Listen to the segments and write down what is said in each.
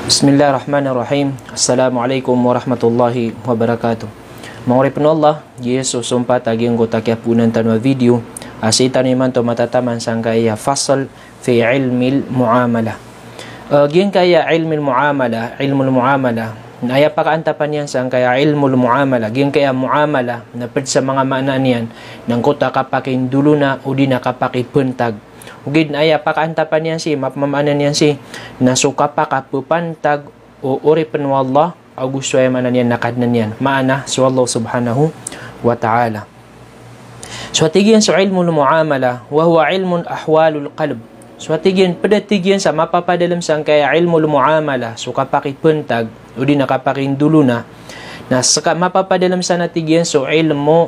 Bismillahirrahmanirrahim. Assalamualaikum warahmatullahi wabarakatuh. Oripn Allah, Yesus sumpa taging ko takyapunan tanwa video. Asitan iman to matataman sang kaya fasal fi ilmil muamala. Gin kaya ilmil muamala, ilmul muamala. Naya pakaantapan yan sang kaya ilmul muamala. Gin kaya muamala na ped sa mga maana niyan nang kota kapakin dulo na o di nakapakipantag. Ugid aya pakaantapan yan si mapamaanan yan si nasuka Kapakaph'Pantag o Oripn wallah agoso ay manan yan nakadnan yan Maana so Allah subhanahu wa ta'ala. So tigyan sa ilmu muamala wa huwa ilmun ahwalul qalb. So tigyan tigyan sa mapapadalam sang kaya ilmu muamala so Kapakaph'Pantag o di nakapakindulo na saka mapapadalam sa natigyan so ilmu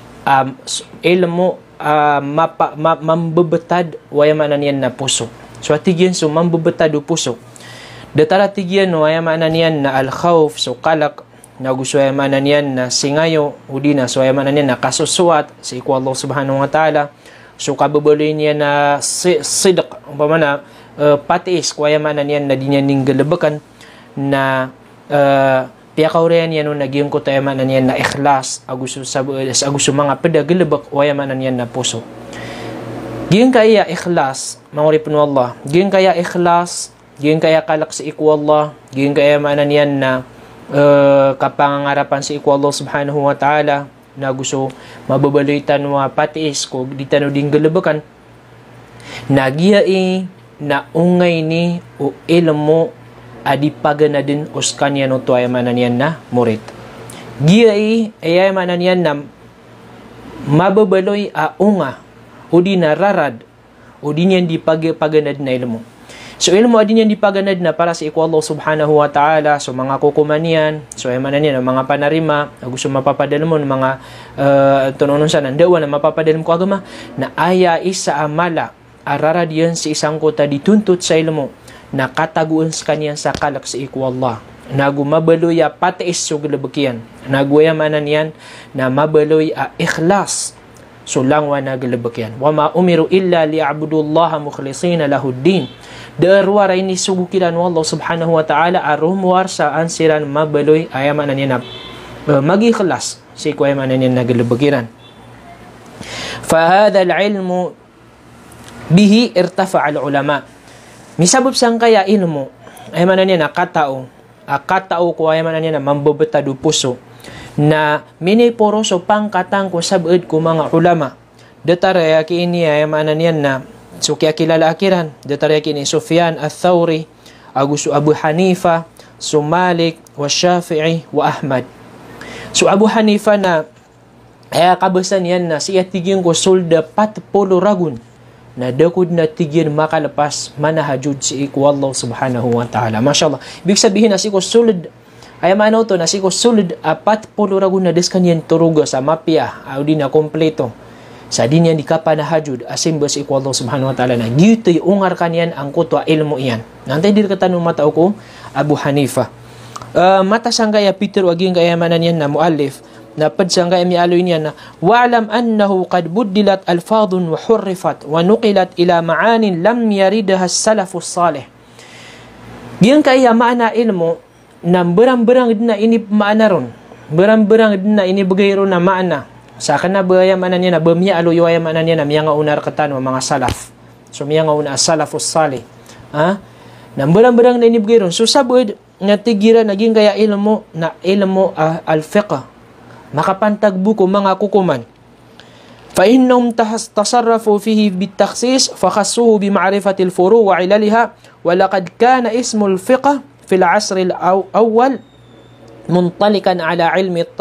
mambebetad wayamanan yan na puso. So atigyan so mambebetad o puso. Datara tigyan wayamanan yan na al-khawf so kalak na gusto wayamanan yan na singayo o di na so wayamanan yan na kasusuat sa iko Allah subhanahu wa ta'ala. So kababaloy niya na sidq umpamana patiis wayamanan yan na di niya ninggalabakan na piyakawrean yan naging ko tayo manan yan na ikhlas agusto mga pedagalabak waya manan yan na puso. Giyang kaya ikhlas mga Oripn Allah, giyang kaya ikhlas, giyang kaya kalak sa iku Allah, giyang kaya manan yan na kapangangarapan sa iku Allah subhanahu wa ta'ala na gusto mababalitan wa patiis ko di tano ding galabakan nagyai na ungay ni o ilmo adi pagana din o skanyan o to ay manan yan na murit. Giyai ay manan yan na mababaloy a unga o di nararad o di niyan di pagganad na ilmo. So ilmo adi niyan di pagganad na para sa iko Allah subhanahu wa ta'ala. So mga kukumanian, so ay manan yan mga panarima, gusto mapapadala mo ng mga tununon sa nandawa na mapapadala mo ko agama na aya isa amala ararad yan sa isang kota dituntut sa ilmo na kataguan Skaniyan sa kalak sa iku Allah. Nagumabaloy a patiis so galabakian. Nagwaya manan yan na mabaloy a ikhlas so langwa na galabakian. Wa ma umiru illa li'abudullaha mukhlisina lahuddin. Darwara ini sugukilan wa Allah subhanahu wa ta'ala arumwar sa ansiran mabaloy ayamanan yan na mag-ikhlas sa iku ayamanan yan na galabakiran. Fahadha al-ilmu bihi irtafa al-ulama. Misabab sang kaya ilmo ay manan niya na katao ko ay manan niya na mambabetado puso na miniporo so pangkatang ko sabad ko mga ulama. Datara yaki ini ay manan niya na so kaya kilala akiran. Datara yaki ni Sufyan al-Thawri, Abu Hanifa, so Malik, wa Shafi'i, wa Ahmad. So Abu Hanifa na ay kabasan yan na siya tiging ko solda 40 ragun na dakod na tigyan makalapas manahajud si iku Allah subhanahu wa ta'ala. Mashallah. Ibig sabihin na si ko sulod ay manaw to na si ko sulod apat polo ragun na deskanyan turuga sa mapya o di na kompleto sa di niyan di ka panahajud asimba si iku Allah subhanahu wa ta'ala na gito'y ungar kanyan ang kutwa ilmo iyan. Nantay dir katanong matao ko Abu Hanifa. Mata sanggaya Peter waging kaya manan yan na muallif na padsangga mialoy niya na wa'alam annahu qad buddilat alfadun wa hurrifat wa nuqilat ila ma'anin lam yaridaha salafus salih. Diyan kaya maana ilmo na berang-berang din na ini maana ron. Berang-berang din na ini bagay ron na maana. Sa kana baya maana niya na bamialo yo ay maana niya na miya nga unar katan mga salaf. So miya nga una salafus salih. Na berang-berang na ini bagay ron. So sabod nga tigira naging kaya ilmo na ilmo al-fiqh makapantag buko mga kukuman. Fa innahum tasarrafu fihi bitakhsis fa khassuhu bi ma'rifati al-furu' wa 'ilaliha wa laqad kana ismu al-fiqh fi al-'asr al-awwal muntalikan ala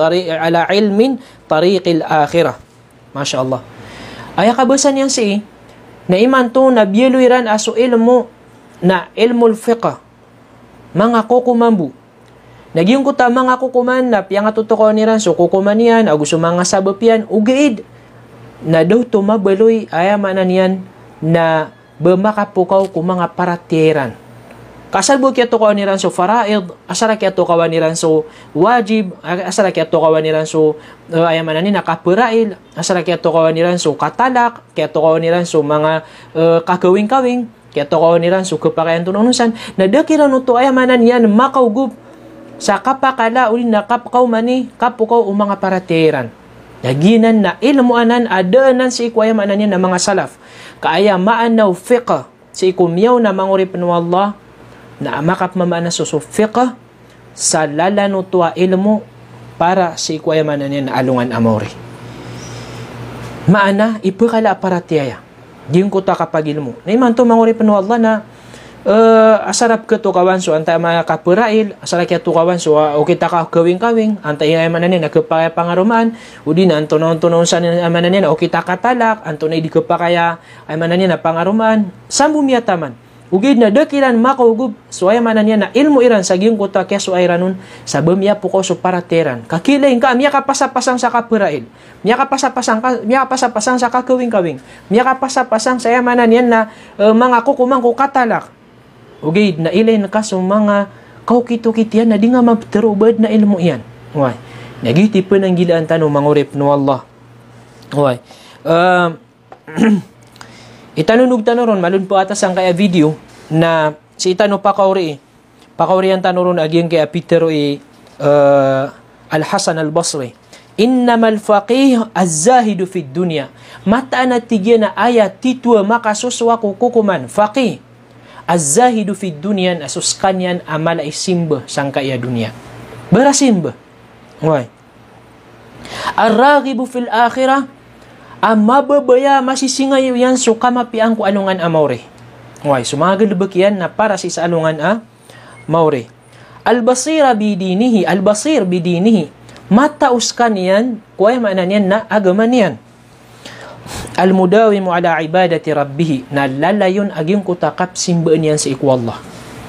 ilmin tariq al-akhirah. Masyaallah. Ay kabasan yan si na iman to na bieluiran aso ilmo na ilmu al-fiqh mga kukumambu. Naging ko mga kukuman na piyang atutukaw niran so kukuman yan agusto mga sabap yan ugaid na daw tumabaloy ayamanan yan na bumakapukaw ko mga paratieran. Kasalbo kaya tukaw niran so faraid, asara kaya tukaw niran so wajib, asara kaya tukaw niran so ayamanan ni nakapirail, asara kaya tukaw niran so katalak, kaya tukaw niran so mga kakawing-kawing kaya to ko niran so kapakayan to nunusan na dakiran to ay manan yan makaugub sa kapakala uli na kapakaw mani kapukaw o mga parateran naginan na ilmo anan adaanan si ikwaya manan yan na mga salaf kaya maanaw fiqh si ikumyaw na manguripn wallah na makapmamaan na fiqh sa lalano tuwa ilmo para si ikwaya manan yan na alungan amori maana ipakala paratiyaya diyon ko ta kapag ilmo na iman to manguripn wallah na asarap ka to kawan so anta mga kapurail asarap ka to kawan so o kita ka kawing-kawing anta iya manan yan nakapaya pangarumaan udi na antonon sa manan yan o kita katalak antonay di kapakaya ay manan yan na pangarumaan sambu miyataman ugid na dakilan makaugub so ay manan yan na ilmo iran sa giyong kuta kaya so ay ranun sa bamiya po ko so parateran kakilain ka miya kapasapasang sa kapurail miya kapasapasang sa kakawing-kawing miya kapasapasang sa ay manan yan na mga kukumang ko katalak ugid na ilay na kaso mga kaukito-kitian na di nga mabterubad na ilmo iyan way nagiti pa ng gilaan tanong mangurip no Allah way itanunog tanoron malun po atas ang kaya video na si itano pakawri ang tanoron aging kaya Peter Al-Hasan Al-Basri innamal faqih az-zahidu fid dunya mata na tigyan na ayat titwa makasuswa kukuman faqih az-zahidu fid dunya aso skanyan amala isimba sang kaya dunya barasimba way ar-raghibu fil akhirah mababaya masisingayo yan so kamapiang ko alungan amore way so mga galubak yan na para si sa alungan maure al-basir bidinihi matauskan yan kuway maanan yan na agaman yan al-mudawimu ala ibadati rabbih na lalayon aging kutakap simbaan yan sa ikwallah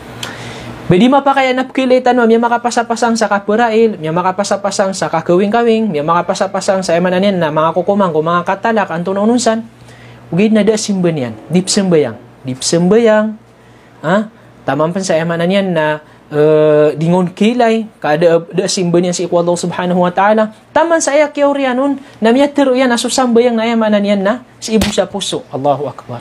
bedi mapakaya napkilitan mo, miya makapasapasang sa kapurail, miya makapasapasang sa kakawing-kawing, miya makapasapasang sa emanan yan na mga kukumang, mga katalak, anto na ununsan, ugid na da simban yan, dip sembayang, tamang pan sa emanan yan na dingon kilay, kada da simban yan sa ikwallah subhanahu wa ta'ala, taman sa ayak yaw riyanun, na miya tiro yan, asusambayang na emanan yan na, sa ibu sa puso, Allahu Akbar.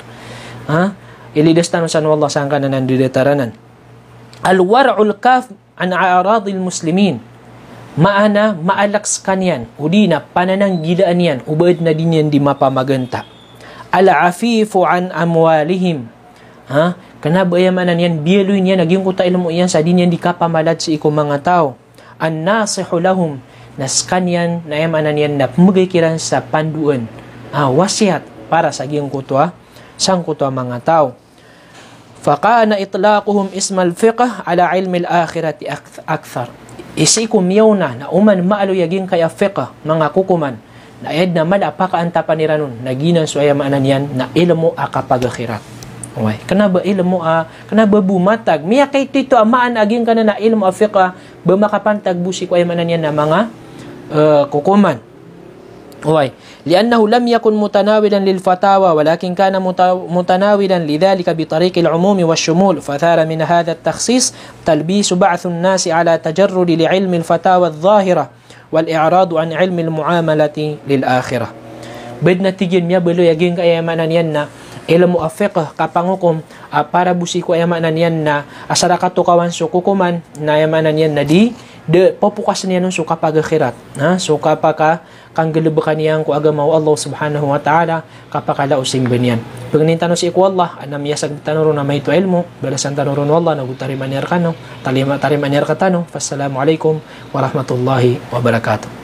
Ilidas tanong sa Allah saan ka na nandidetaranan. Al-war'ul kaf an a'radil muslimin maana maalaks kanyan udi na pananang gilaan yan ubad na din yan di mapamaganta al-afifu an amwalihim kanabaya-manan yan biyaluin yan naging kuta ilmo yan sa din yan di kapamalad sa iko mga tao an-nasihu lahum na skanyan na yamanan yan na magikiran sa panduan wasiat para sa giyong kutwa sang kutwa mga tao فَقَانَ إِطْلَاقُهُمْ إِسْمَ الْفِقْهِ عَلَى عِلْمِ الْآخِرَةِ أَكْثَرُ isikum yaw na uman maalo yaging kaya fiqh mga kukuman na ayad na malapakaanta paniranon naginan so ayamanan yan na ilmo akapagakhirat okay kanaba ilmo kanaba bumatag miya kay tito amaan aging kana na ilmo fiqh bamakapantag busi ko ayamanan yan na mga kukuman okay لأنه لم يكن متناولا للفتاوى ولكن كان متناولا لذلك بطريق العموم والشمول فثار من هذا التخصيص تلبيس بعث الناس على تجرد لعلم الفتاوى الظاهرة والإعراض عن علم المعاملة للآخرة بدنا تيجي ميا بلو يجين كأيامنا ينا ilmu fiqh kapangukum para busiko ayamanan yan na asarakato kawan sukukuman na ayamanan yan na di de popukas niya nun suka pagakhirat suka paka kang galibakan niyan ko agamaw Allah subhanahu wa ta'ala kapakala using banyan pagnintan si iku Allah anam yasag tanuro na may to ilmo balasan tanuro wallah nagutari manir kano tarimanir katano. Wassalamu alaikum warahmatullahi wabarakatuh.